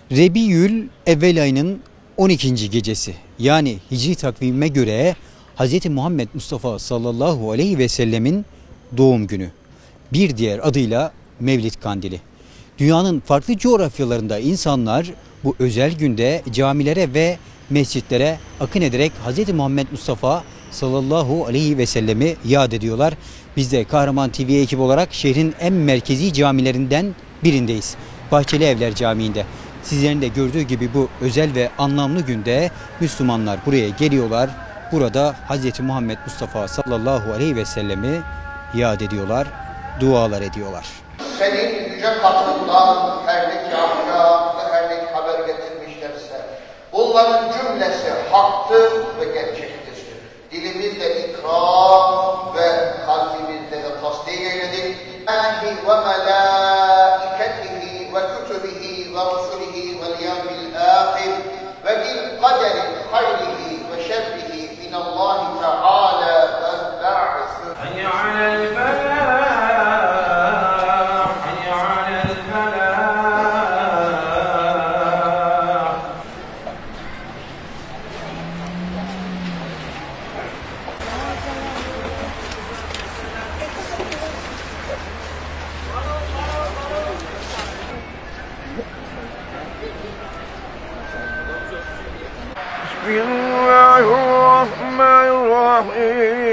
Rebiyül Evvel ayının 12. gecesi, yani Hicri takvime göre Hz. Muhammed Mustafa sallallahu aleyhi ve sellemin doğum günü. Bir diğer adıyla Mevlid Kandili. Dünyanın farklı coğrafyalarında insanlar bu özel günde camilere ve mescitlere akın ederek Hz. Muhammed Mustafa sallallahu aleyhi ve sellemi yad ediyorlar. Biz de Kahraman TV ekibi olarak şehrin en merkezi camilerinden birindeyiz. Bahçeli Evler Camii'nde. Sizlerin de gördüğü gibi bu özel ve anlamlı günde Müslümanlar buraya geliyorlar. Burada Hz. Muhammed Mustafa sallallahu aleyhi ve sellemi yad ediyorlar, dualar ediyorlar. Senin yüce katından her ne kâfirâ ve her ne haber getirmişlerse bunların cümlesi haktır ve gerçektir. Dilimizle ikram ve kalbimizle de tasdik eyledik. Âhi ve melâiketihi ve kütübihi ve rusulihi vel yevmil âhir ve bil kaderi hayrihi ve şerrihi minallâhi teâlâ ve ba'su. Hayya alel felâh. Bismillahirrahmanirrahim.